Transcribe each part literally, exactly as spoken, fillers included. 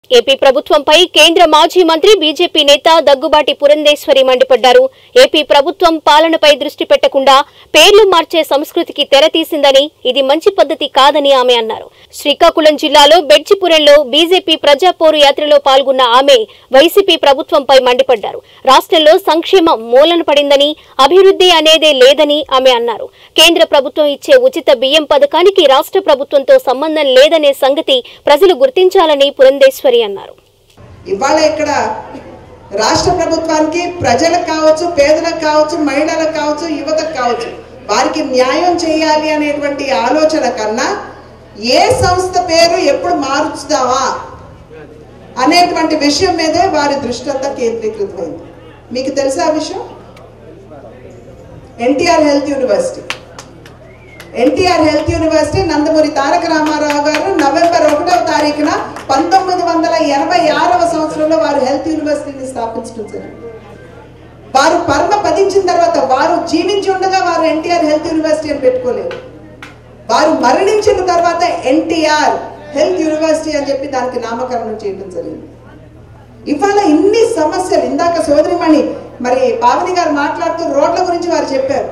AP ప్రభుత్వంపై కేంద్ర మాజీ మంత్రి బీజేపీ నేత దగ్గుబాటి పురంధేశ్వరి మండిపడ్డారు. ఏపీ ప్రభుత్వం పాలనపై దృష్టి పెట్టకుండా పేర్లు మార్చే సంస్కృతికి తెరతీసిందని, ఇది మంచి పద్ధతి కాదని ఆమె అన్నారు. శ్రీకాకుళం జిల్లాలో బెడ్జిపురంలో బీజేపీ ప్రజాపోరు యాత్రలో పాల్గొన్న ఆమె వైసీపీ ప్రభుత్వంపై మండిపడ్డారు. రాష్ట్రంలో సంక్షేమం మూలన పడిందని, అభివృద్ధి అనేదే లేదని ఆమె అన్నారు. కేంద్ర ప్రభుత్వం ఇచ్చే ఉచిత బియ్యం పథకానికి రాష్ట్ర ప్రభుత్వంతో సంబంధం లేదనే సంగతి ప్రజలు గుర్తించాలని పురంధేశ్వరి అన్నారు. ఇవాళ ఇక్కడ రాష్ట్ర ప్రభుత్వానికి ప్రజలకు కావచ్చు, పేదలకు కావచ్చు, మహిళలకు కావచ్చు, యువతకు కావచ్చు, వారికి న్యాయం చేయాలి అనేటువంటి ఆలోచన కన్నా ఏ సంస్థ పేరు ఎప్పుడు మార్చుదామా అనేటువంటి విషయం మీదే వారి దృష్టి అంతా కేంద్రీకృతమైంది. మీకు తెలుసా ఆ విషయం? NTR health university NTR health university Nandamuri Taraka Ramarao గారు నవంబర్ ఒకటవ తారీఖున పంతొమ్మిది వందల ఎనభై ఆరవ సంవత్సరంలో వారు హెల్త్ యూనివర్సిటీని స్థాపించడం జరిగింది. వారు పరమ పదించిన తర్వాత, వారు జీవించి ఉండగా వారు ఎన్టీఆర్ హెల్త్ యూనివర్సిటీ అని పెట్టుకోలేదు. వారు మరణించిన తర్వాత ఎన్టీఆర్ హెల్త్ యూనివర్సిటీ అని చెప్పి దానికి నామకరణం చేయడం జరిగింది. ఇవాళ ఇన్ని సమస్యలు, ఇందాక సోదరిమణి మరి పావని గారు మాట్లాడుతూ రోడ్ల గురించి వారు చెప్పారు.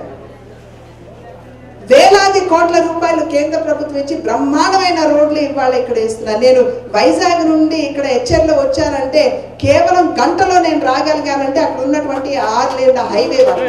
వేలాది కోట్ల రూపాయలు కేంద్ర ప్రభుత్వం ఇచ్చి బ్రహ్మాండమైన రోడ్లు ఇవాళ ఇక్కడ వేస్తున్నారు. నేను వైజాగ్ నుండి ఇక్కడ హెచ్ఎల్లో వచ్చానంటే కేవలం గంటలో నేను రాగలిగానంటే అక్కడ ఉన్నటువంటి ఆరు లేన్ల హైవే వల్ల.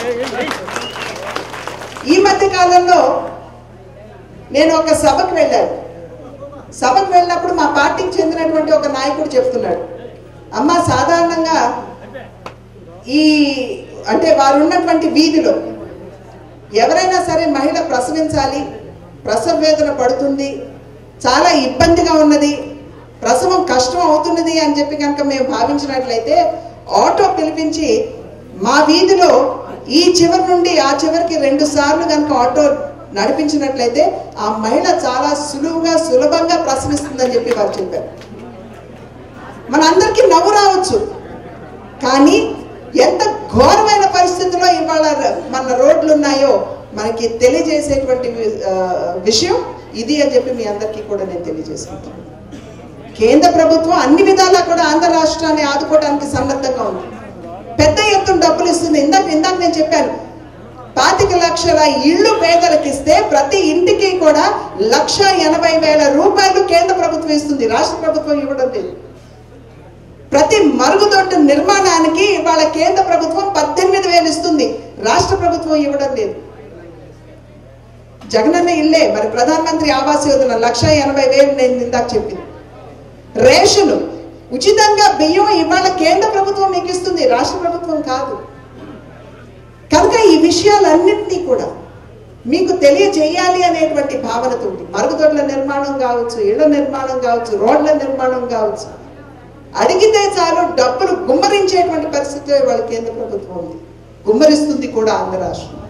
ఈ మధ్య కాలంలో నేను ఒక సభకు వెళ్ళాను. సభకు వెళ్ళినప్పుడు మా పార్టీకి చెందినటువంటి ఒక నాయకుడు చెప్తున్నాడు, అమ్మ సాధారణంగా ఈ అంటే వారు ఉన్నటువంటి వీధిలో ఎవరైనా సరే మహిళ ప్రసవించాలి, ప్రసవ వేదన పడుతుంది, చాలా ఇబ్బందిగా ఉన్నది, ప్రసవం కష్టం అవుతున్నది అని చెప్పి కనుక మేము భావించినట్లయితే ఆటో పిలిపించి మా వీధిలో ఈ చివరి నుండి ఆ చివరికి రెండు సార్లు కనుక ఆటో నడిపించినట్లయితే ఆ మహిళ చాలా సులువుగా సులభంగా ప్రసవిస్తుందని చెప్పి వారు చెప్పారు. మనందరికీ నవ్వు రావచ్చు, కానీ ఎంత ఘోరమైన పరిస్థితుల్లో ఇవాళ మన రోడ్లు ఉన్నాయో మనకి తెలియజేసేటువంటి విషయం ఇది అని చెప్పి మీ అందరికీ కూడా నేను తెలియజేసుకుంటాను. కేంద్ర ప్రభుత్వం అన్ని విధాలా కూడా ఆంధ్ర రాష్ట్రాన్ని ఆదుకోవడానికి సన్నద్ధంగా ఉంది. పెద్ద ఎత్తున డబ్బులు ఇస్తుంది. ఇందాక ఇందాక నేను చెప్పాను, పాతిక లక్షల ఇళ్లు పేదలకు ఇస్తే ప్రతి ఇంటికి కూడా లక్ష ఎనభై వేల రూపాయలు కేంద్ర ప్రభుత్వం ఇస్తుంది, రాష్ట్ర ప్రభుత్వం ఇవ్వడం లేదు. ప్రతి మరుగుదొడ్డు నిర్మాణానికి ఇవాళ కేంద్ర ప్రభుత్వం పద్దెనిమిది వేలు ఇస్తుంది, రాష్ట్ర ప్రభుత్వం ఇవ్వడం లేదు. జగనన్న ఇల్లే మరి ప్రధానమంత్రి ఆవాస్ యోజన లక్ష ఎనభై వేలు నేను ఇందాక చెప్పింది. రేషను ఉచితంగా బియ్యం ఇవాళ కేంద్ర ప్రభుత్వం మీకు ఇస్తుంది, రాష్ట్ర ప్రభుత్వం కాదు. కనుక ఈ విషయాలన్నింటినీ కూడా మీకు తెలియజేయాలి అనేటువంటి భావనతోటి మరుగుదొడ్ల నిర్మాణం కావచ్చు, ఇళ్ల నిర్మాణం కావచ్చు, రోడ్ల నిర్మాణం కావచ్చు, అడిగితే చాలు డబ్బులు గుమ్మరించేటువంటి పరిస్థితి వాళ్ళ కేంద్ర ప్రభుత్వం ఉంది, గుమ్మరిస్తుంది కూడా ఆంధ్ర రాష్ట్రం.